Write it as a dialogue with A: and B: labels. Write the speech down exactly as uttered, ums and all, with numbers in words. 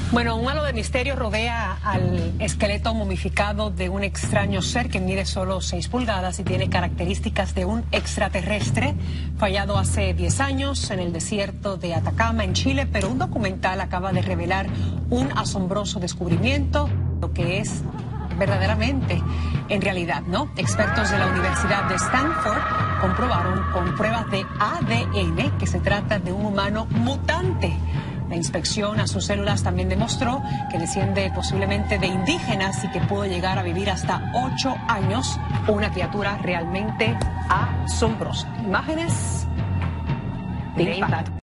A: Bueno, un halo de misterio rodea al esqueleto momificado de un extraño ser que mide solo seis pulgadas y tiene características de un extraterrestre, fallado hace diez años en el desierto de Atacama, en Chile, pero un documental acaba de revelar un asombroso descubrimiento, lo que es verdaderamente en realidad, ¿no? Expertos de la Universidad de Stanford comprobaron con pruebas de A D N que se trata de un humano mutante. La inspección a sus células también demostró que desciende posiblemente de indígenas y que pudo llegar a vivir hasta ocho años, una criatura realmente asombrosa. Imágenes de impacto.